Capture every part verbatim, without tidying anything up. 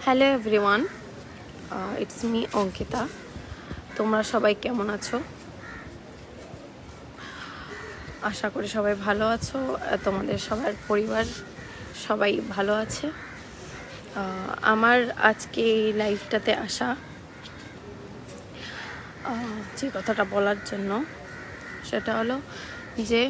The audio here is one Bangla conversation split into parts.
Hello everyone, it's me Ankita. তোমরা সবাই কেমন আছো? আশা করি সবাই ভালো আছো। তোমাদের সবার পরিবার সবাই ভালো আছে। আমার আজকে এই লাইফটাতে আসা যে কথাটা বলার জন্য সেটা হলো যে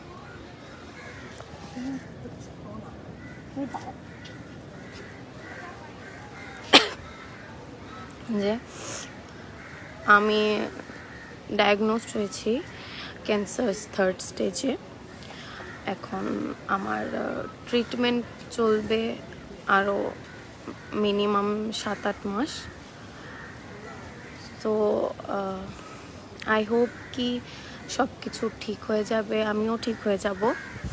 যে আমি ডায়াগনোজড হয়েছি ক্যান্সার থার্ড স্টেজে। এখন আমার ট্রিটমেন্ট চলবে আরও মিনিমাম সাত আট মাস। তো আই হোপ কি সব কিছু ঠিক হয়ে যাবে, আমিও ঠিক হয়ে যাব।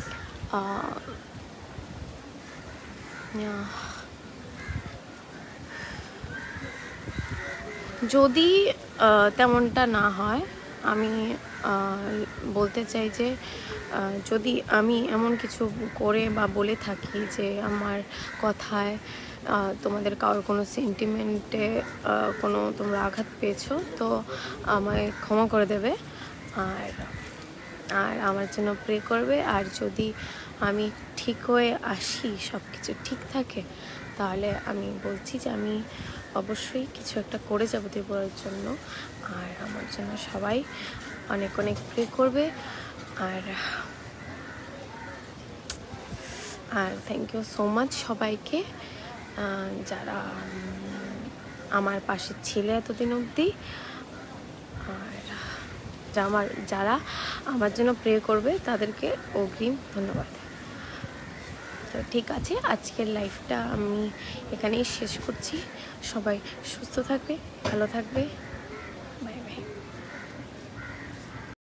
যদি তেমনটা না হয়, আমি বলতে চাই যে যদি আমি এমন কিছু করে বা বলে থাকি যে আমার কথায় তোমাদের কারোর কোনো সেন্টিমেন্টে কোনো তোমরা আঘাত পেয়েছো, তো আমায় ক্ষমা করে দেবে আর আর আমার জন্য প্রে করবে। আর যদি আমি ঠিক হয়ে আসি, সব কিছু ঠিক থাকে, তাহলে আমি বলছি যে আমি অবশ্যই কিছু একটা করে যাব ত্রিপুরার জন্য। আর আমার জন্য সবাই অনেক অনেক প্রে করবে। আর আর থ্যাংক ইউ সো মাচ সবাইকে যারা আমার পাশে ছিল এতদিন অবধি, আর আমার যারা আমার জন্য প্রে করবে তাদেরকে অগ্রিম ধন্যবাদ। তো ঠিক আছে, আজকের লাইফটা আমি এখানেই শেষ করছি। সবাই সুস্থ থাকবে, ভালো থাকবে।